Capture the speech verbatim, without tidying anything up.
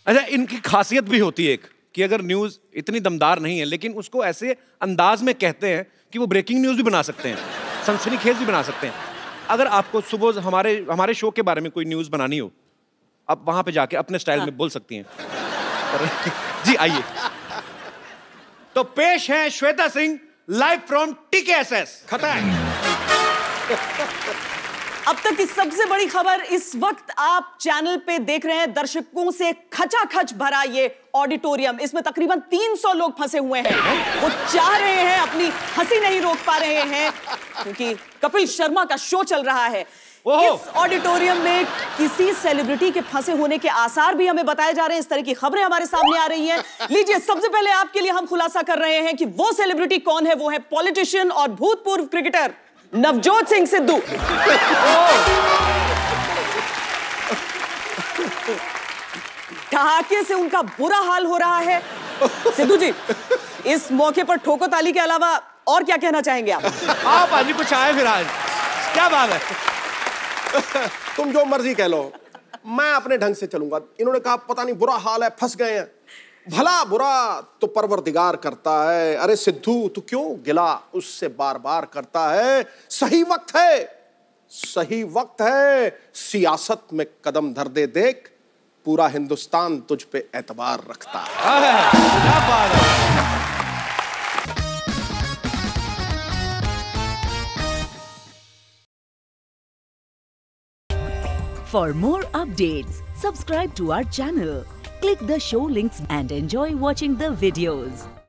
अच्छा, इनकी खासियत भी होती है एक कि अगर न्यूज इतनी दमदार नहीं है लेकिन उसको ऐसे अंदाज में कहते हैं कि वो ब्रेकिंग न्यूज भी बना सकते हैं, सनसनीखेज भी बना सकते हैं। अगर आपको सुबह हमारे हमारे शो के बारे में कोई न्यूज बनानी हो, आप वहां पे जाके अपने स्टाइल में बोल सकती हैं। जी आइए। तो पेश है Shweta Singh live from TKSS. खतरा। अब तक की सबसे बड़ी खबर, इस वक्त आप चैनल पे देख रहे हैं दर्शकों से खचाखच भरा ये ऑडिटोरियम। इसमें तकरीबन तीन सौ लोग फंसे हुए हैं। वो चाह रहे हैं, अपनी हंसी नहीं रोक पा रहे हैं क्योंकि कपिल शर्मा का शो चल रहा है। इस ऑडिटोरियम में किसी सेलिब्रिटी के फंसे होने के आसार भी हमें बताए जा रहे हैं। इस तरह की खबरें हमारे सामने आ रही हैं। लीजिए, सबसे पहले आपके लिए हम खुलासा कर रहे हैं कि वो सेलिब्रिटी कौन है। वो है पॉलिटिशियन और भूतपूर्व क्रिकेटर नवजोत सिंह सिद्धू। ठहाके से उनका बुरा हाल हो रहा है। सिद्धू जी, इस मौके पर ठोको ताली के अलावा और क्या कहना चाहेंगे आप? आप आज कुछ आए फिर आज, क्या बात है? तुम जो मर्जी कह लो, मैं अपने ढंग से चलूंगा। इन्होंने कहा पता नहीं बुरा हाल है, फंस गए हैं। भला बुरा तो परवरदिगार करता है। अरे सिद्धू, तू क्यों गिला उससे बार बार करता है? सही वक्त है, सही वक्त है, सियासत में कदम धर दे देख, पूरा हिंदुस्तान तुझ पे एतबार रखता है। क्या बात है। For more updates, subscribe to our channel, click the show links and enjoy watching the videos.